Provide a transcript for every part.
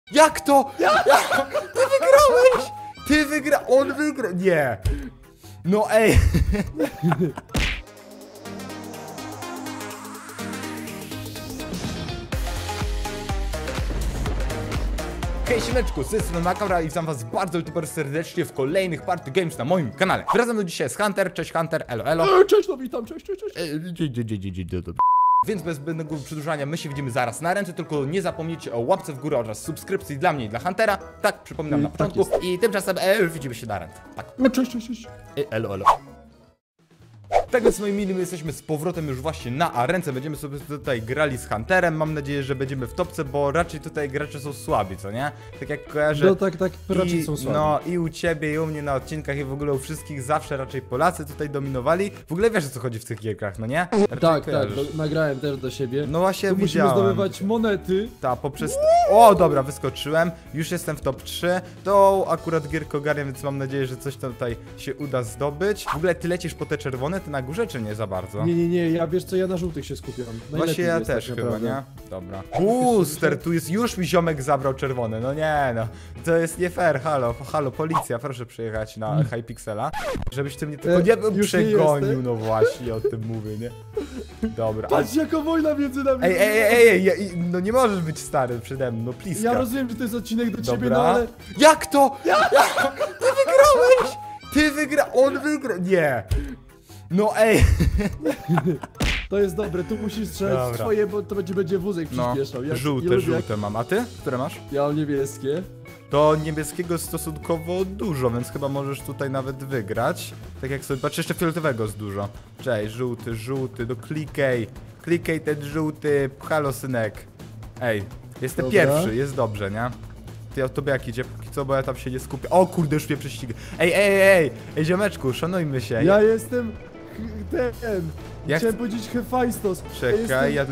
Jak to? Ty wygrałeś! On wygrał! Nie! No ej! Hej siemeczku, z tej strony Makabra i witam was bardzo super serdecznie w kolejnych Party Games na moim kanale. Wracam do dzisiaj z Hunter, cześć Hunter, elo elo. Cześć, no witam, cześć. Więc bez zbędnego przedłużania my się widzimy zaraz na ręce, tylko nie zapomnijcie o łapce w górę oraz subskrypcji dla mnie i dla Huntera. Tak, przypominam na początku. Tak I tymczasem widzimy się na ręce. Tak. No cześć. Elo elo. Tak więc moi mili, my jesteśmy z powrotem już właśnie na arence. Będziemy sobie tutaj grali z Hunterem. Mam nadzieję, że będziemy w topce, bo raczej tutaj gracze są słabi, co nie? Tak jak kojarzę. No tak, raczej są słabi. No i u ciebie, i u mnie na odcinkach, i w ogóle u wszystkich zawsze raczej Polacy tutaj dominowali. W ogóle wiesz, o co chodzi w tych gierkach, no nie? Tak, nagrałem też do siebie. No właśnie tu widziałem. musimy zdobywać monety. Ta, poprzez... O, dobra, wyskoczyłem. Już jestem w top 3. To akurat gierkę ogarniam, więc mam nadzieję, że coś tutaj się uda zdobyć. W ogóle ty lecisz po te czerwone, ty na górze, czy nie za bardzo? Nie, ja wiesz co, ja na żółtych się skupiam. Właśnie ja też tak chyba, naprawdę. nie? Dobra. Booster, tu jest, już mi ziomek zabrał czerwone, no nie no. To jest nie fair, halo, policja, proszę przyjechać na Hypixela. Żebyś ty mnie tylko nie przegonił, no właśnie, o tym mówię, nie? Dobra. Patrz jaka wojna między nami. Ej, no nie możesz być stary przede mną, no please. Ja rozumiem, że to jest odcinek do ciebie, Dobra. no ale... Jak to? Ty wygrałeś! On wygrał! Nie! No ej! To jest dobre, tu musisz strzelać w swoje, bo to będzie wózek przyspieszał. No, żółte mam, a ty? Które masz? Ja mam niebieskie. To niebieskiego stosunkowo dużo, więc chyba możesz tutaj nawet wygrać. Tak jak sobie patrz, jeszcze fioletowego jest dużo. Cześć, żółty, no klikaj ten żółty, halo synek. Ej, jestem pierwszy, jest dobrze, nie? Ty o tobie jak idzie, póki co, bo ja tam się nie skupię. O kurde, już mnie prześciga. Ej, ziomeczku, szanujmy się. Ja jestem Jak... Chciałem powiedzieć Hefajstos. Czekaj, ja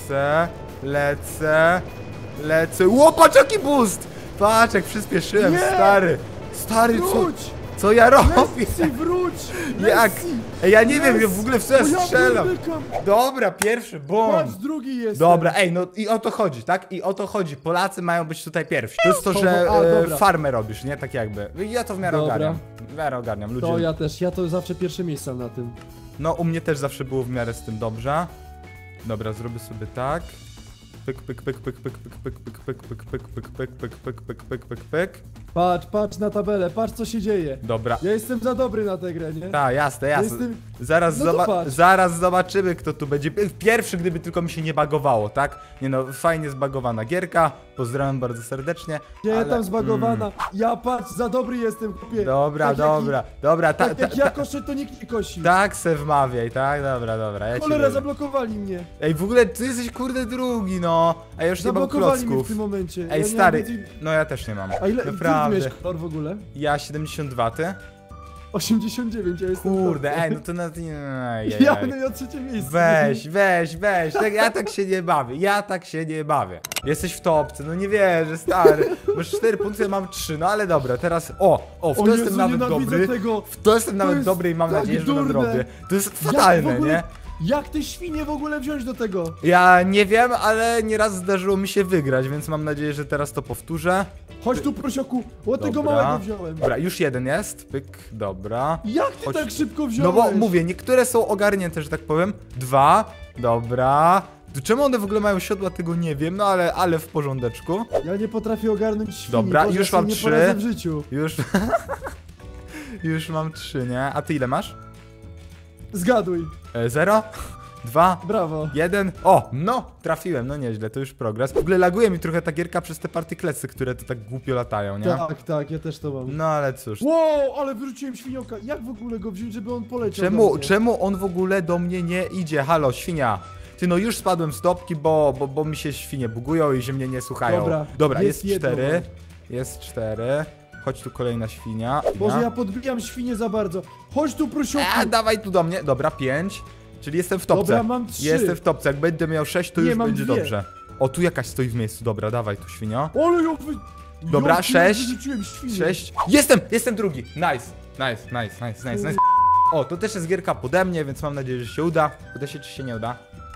lecę. Ło, patrz jaki boost! Patrz jak przyspieszyłem, Nie! Stary, Wróć! co ja robię? Messi, wróć! Jak? Messi! Ej, ja nie wiem, ja w ogóle w co ja Bo strzelam. pierdykam. Dobra, pierwszy, bum. Patrz, drugi jest. Dobra, ej, no i o to chodzi, tak? I o to chodzi. Polacy mają być tutaj pierwsi. To jest to, że dobra. farmę robisz, nie? Tak jakby. Ja to w miarę ogarniam. W miarę ogarniam, ludzie. To ja to zawsze pierwsze miejsca na tym. No, u mnie też zawsze było w miarę z tym dobrze. Dobra, zrobię sobie tak. Pyk. Patrz na tabelę, patrz co się dzieje. Dobra. Ja jestem za dobry na tę grę, nie? Tak, jasne. Jestem... Zaraz zobaczymy, kto tu będzie pierwszy, gdyby tylko mi się nie bagowało, tak? Nie no, fajnie zbagowana gierka. Pozdrawiam bardzo serdecznie. Nie, tam zbagowana. Ja patrz, za dobry jestem, kupię. Dobra. Tak jak ja koszę, to nikt nie kosi. Tak se wmawiaj, tak? Dobra. Ja Cholera, zablokowali mnie. Ej, w ogóle ty jesteś kurde drugi, no. A ja już nie mam Zablokowali mnie w klocków. tym momencie. Ej, Ja stary, no ja też nie mam. A ile Naprawdę. ty miałeś kolor w ogóle? Ja 72, ty? 89, ja jestem. Kurde, ej, no to na... Ja trzecie miejsce. Weź, ja tak się nie bawię. Jesteś w topce, no nie wierzę, stary. Masz 4 punkty, ja mam 3, no ale dobra, teraz, w to jestem nawet dobry. W to jestem nawet dobry i mam nadzieję, że nadrobię. To jest fatalne, nie? Jak te świnie w ogóle wziąć do tego? Ja nie wiem, ale nieraz zdarzyło mi się wygrać, więc mam nadzieję, że teraz to powtórzę. Chodź tu, prosioku, tego małego wziąłem. Dobra, już jeden jest, pyk, dobra. Jak ty tak szybko wziąłeś? No bo mówię, niektóre są ogarnięte, że tak powiem. 2, dobra. Czemu one w ogóle mają siodła, tego nie wiem, no ale w porządeczku. Ja nie potrafię ogarnąć świni. Dobra, Boże, już mam nie 3. poradzę w życiu. Już mam 3, nie? A ty ile masz? Zgaduj. 0, 2, Brawo. 1. O, no, trafiłem, no nieźle, to już progres. W ogóle laguje mi trochę ta gierka przez te partyklecy, które to tak głupio latają, nie? Tak, ja też to mam. No ale cóż. Wow, ale wyrzuciłem świnioka. Jak w ogóle go wziąć, żeby on poleciał? Czemu on w ogóle do mnie nie idzie? Halo, świnia. Ty, no już spadłem z topki, bo mi się świnie bugują i że mnie nie słuchają. Dobra, jest 4. Jest 4. Chodź tu kolejna świnia. Boże, ja podbijam świnie za bardzo. Chodź tu, prosioku. Dawaj tu do mnie. Dobra, 5. Czyli jestem w topce. Dobra, mam 3. Jestem w topce. Jak będę miał 6, to już będzie 2. dobrze. O, tu jakaś stoi w miejscu. Dobra, dawaj tu, świnio. Ale Dobra, 6. 6. Jestem drugi. Nice. O, to też jest gierka pode mnie, więc mam nadzieję, że się uda. Uda się, czy się nie uda?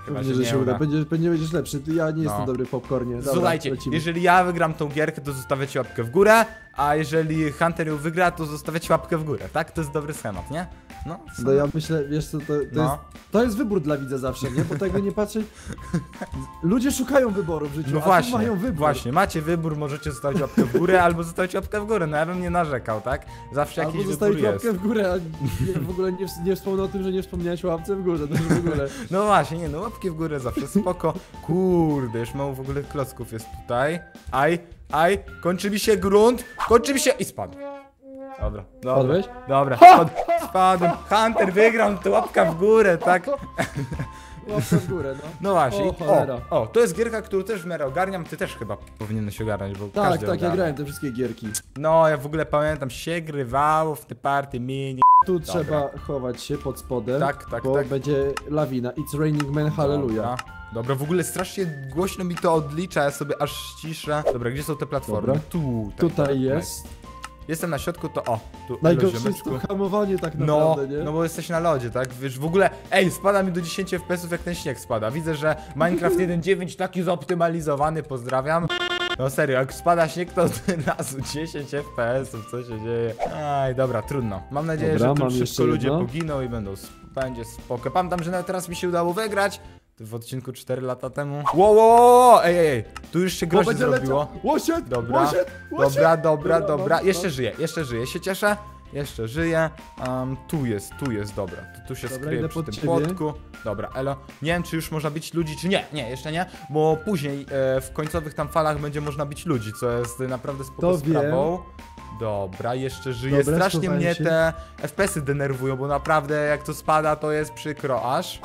Chyba Pewnie, się że się nie uda. uda. Pewnie będziesz lepszy. Ja nie jestem dobry w popcornie. Dobra, Słuchajcie, lecimy. jeżeli ja wygram tą gierkę, to zostawiacie łapkę w górę, a jeżeli Hunter ją wygra, to zostawiacie łapkę w górę, tak? To jest dobry schemat, nie? No, No ja myślę, wiesz co, to jest wybór dla widza zawsze, nie? Bo tak jakby nie patrzeć... Ludzie szukają wyboru w życiu, No a właśnie, tu mają wybór. właśnie, macie wybór, możecie zostawić łapkę w górę, albo zostawić łapkę w górę, no ja bym nie narzekał, tak? Zawsze Albo jakiś zostawić wybór jest. łapkę w górę, a w ogóle nie wspomnę o tym, że nie wspomniałeś o łapce w górze, to już w ogóle. No właśnie, nie no, łapki w górę zawsze spoko. Kurde, już mało w ogóle klocków jest tutaj. Kończy mi się grunt, kończy mi się... I spadł. Dobra. Padłeś? Dobra, spadłem. Hunter wygrał, to łapka w górę, tak? Łapka w górę, no. No właśnie. O, cholera. To jest gierka, którą też w miarę ogarniam, ty też chyba powinieneś ogarnąć, bo Tak, każdy ja ogarnia. grałem te wszystkie gierki. No, ja w ogóle pamiętam, się grywało w te party mini. Tu trzeba chować się pod spodem, Tak, bo tak. będzie lawina. It's raining man, hallelujah. Dobra, w ogóle strasznie głośno mi to odlicza, ja sobie aż ściszę. Dobra, gdzie są te platformy? Dobra. Tutaj jest. Jestem na środku, to tu. Najgorsze elo, jest to ziomeczku. hamowanie tak No, naprawdę, nie? no bo jesteś na lodzie, tak? Wiesz, w ogóle, spada mi do 10 FPS-ów jak ten śnieg spada. Widzę, że Minecraft 1.9 taki zoptymalizowany, pozdrawiam. No serio, jak spada śnieg, to od razu 10 FPS-ów, co się dzieje? Aj, dobra, trudno. Mam nadzieję, Dobra, że tu mam szybko jeszcze ludzie jedno. poginą i będzie spoko. Pamiętam, że nawet teraz mi się udało wygrać. W odcinku 4 lata temu. Wow, ej, tu już się groźnie zrobiło. Łosiet! Dobra, Łosiet! dobra. Jeszcze żyję, się cieszę. Jeszcze żyję. Tu jest, dobra. Tu się Dobra, skryję idę przy pod tym ciebie. płotku. Dobra, elo. Nie wiem, czy już można bić ludzi, czy nie. Nie, jeszcze nie, bo później w końcowych tam falach będzie można bić ludzi, co jest naprawdę spoko To sprawą. Dobra, jeszcze żyję. Dobra, Strasznie schowałem mnie się. te FPS-y denerwują, bo naprawdę jak to spada, to jest przykro aż.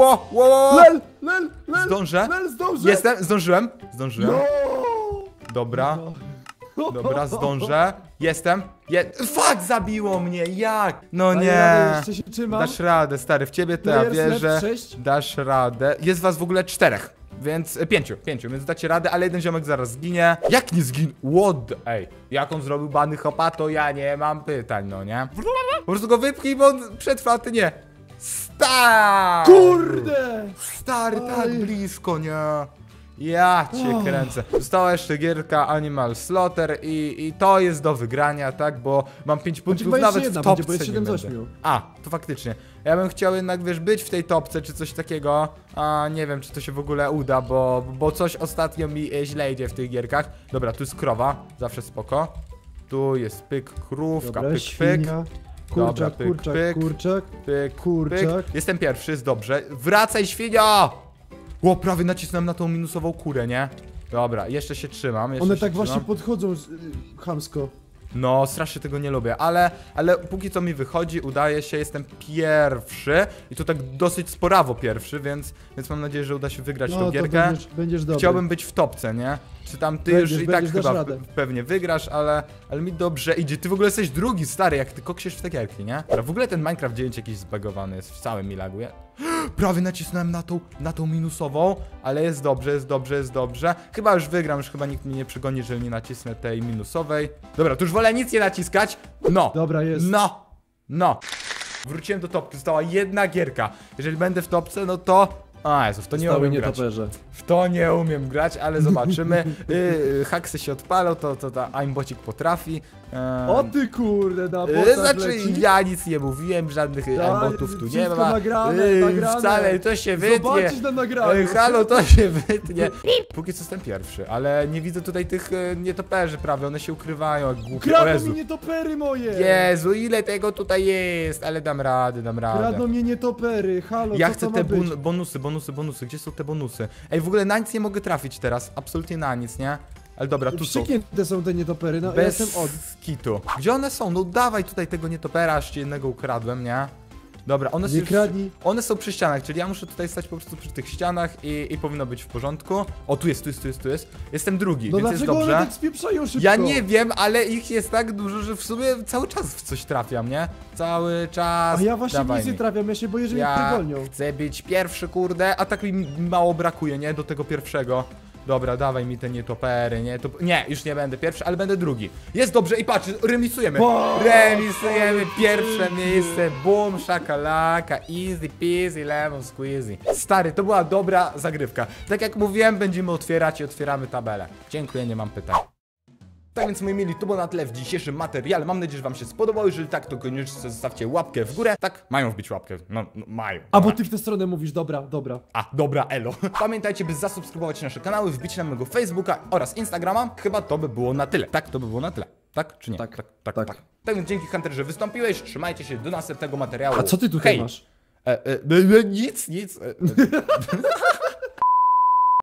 Lel! Zdążę? Zdążę! Zdążyłem. No! Dobra. Dobra, zdążę. Jestem. Fuck, zabiło mnie, jak? No Daję nie. radę, jeszcze się trzymam. Dasz radę, stary, w ciebie to ja Players wierzę. left 6. Dasz radę. Jest was w ogóle 4, więc 5, więc dacie radę, ale jeden ziomek zaraz zginie. Jak nie zginie? Ej, jak on zrobił bany hopa, to ja nie mam pytań, no nie? Po prostu go wypchnij, bo on przetrwa, a ty nie. Stary! Kurde! Stary, tak Oj. blisko, nie? Ja cię kręcę. Została jeszcze gierka Animal Slaughter i to jest do wygrania, tak? Bo mam 5 punktów chyba nawet jeszcze w jedna topce będzie, bo jest 7 z nie 8. będę. A, to faktycznie. Ja bym chciał jednak, wiesz, być w tej topce czy coś takiego. A nie wiem, czy to się w ogóle uda, bo coś ostatnio mi źle idzie w tych gierkach. Dobra, tu jest krowa, zawsze spoko. Tu jest pyk, krówka, Dobra, pyk, świnia. Dobra, Kurczak, pyk, kurczak, pyk. kurczak. pyk, Kurczak. pyk. Jestem pierwszy, jest dobrze. Wracaj, świnia! Prawie nacisnąłem na tą minusową kurę, nie? Dobra, jeszcze się trzymam. Jeszcze One się tak trzymam. właśnie podchodzą chamsko. No, strasznie tego nie lubię, ale póki co mi wychodzi, udaje się, jestem pierwszy i to tak dosyć sporawo pierwszy, więc mam nadzieję, że uda się wygrać No tą to gierkę. będziesz dobry. Chciałbym być w topce, nie? Czy tam ty Będziesz, już i tak będziesz, dasz chyba radę. pewnie wygrasz, ale mi dobrze idzie. Ty w ogóle jesteś drugi, stary, jak ty koksiesz w te gierki, nie? Dobra, w ogóle ten Minecraft 9 jakiś zbagowany jest, w całym mi laguje. Prawie nacisnąłem na tą minusową, ale jest dobrze. Chyba już wygram, już chyba nikt mnie nie przegoni, jeżeli nie nacisnę tej minusowej. Dobra, to już wolę nic nie naciskać. No. Dobra, jest. No. Wróciłem do topki, została jedna gierka. Jeżeli będę w topce, no to... Jezu, w to nie Stały umiem grać. nietoperze. W to nie umiem grać, ale zobaczymy. Haksy się odpalą, to ta aimbocik potrafi. O ty kurde, na bota Znaczy, leci. ja nic nie mówiłem, żadnych aimbotów tu nie wszystko ma. nagrane. Wcale, to się wytnie. Zobaczysz na nagraniu. Halo, to się wytnie. Póki co jestem pierwszy, ale nie widzę tutaj tych nietoperzy prawie, one się ukrywają jak głupie. O Kradną Jezu. mi nietopery moje! Jezu, ile tego tutaj jest, ale dam radę. Kradną mnie nietopery, halo, Ja co chcę to te ma być? bonusy, gdzie są te bonusy? Ej, w ogóle na nic nie mogę trafić teraz, absolutnie na nic, nie? Ale dobra, tu są. Wścieknięte są te nietopery, no ja Bez jestem od. kitu. Gdzie one są? No dawaj tutaj tego nietopera, aż ci jednego ukradłem, nie? Dobra, Nie kradnij. one są przy ścianach, czyli ja muszę tutaj stać po prostu przy tych ścianach i powinno być w porządku. O, tu jest. Jestem drugi, No więc jest dlaczego one dobrze. tak spieprzają szybko? Ja nie wiem, ale ich jest tak dużo, że w sumie cały czas w coś trafiam, nie? Cały czas. A ja właśnie Dawaj nic nie mi. trafiam, ja się boję, że mnie Ja przegonią. chcę być pierwszy, kurde, a tak mi mało brakuje, nie? Do tego pierwszego. Dobra, dawaj mi te nietopery, nie, już nie będę pierwszy, ale będę drugi. Jest dobrze i patrz, remisujemy. Remisujemy pierwsze miejsce, boom, szakalaka, easy peasy, lemon squeezy. Stary, to była dobra zagrywka. Tak jak mówiłem, będziemy otwierać i otwieramy tabelę. Dziękuję, nie mam pytań. Tak więc moi mili, to było na tyle w dzisiejszym materiale. Mam nadzieję, że wam się spodobało. Jeżeli tak, to koniecznie zostawcie łapkę w górę. Tak, mają wbić łapkę. No mają. A bo ty w tę stronę mówisz, dobra. A, dobra, elo. Pamiętajcie, by zasubskrybować nasze kanały, wbić na mojego Facebooka oraz Instagrama. Chyba to by było na tyle. Tak, to by było na tyle. Tak czy nie? Tak. Tak więc dzięki Hunter, że wystąpiłeś. Trzymajcie się do następnego materiału. A co ty tutaj masz? Nic.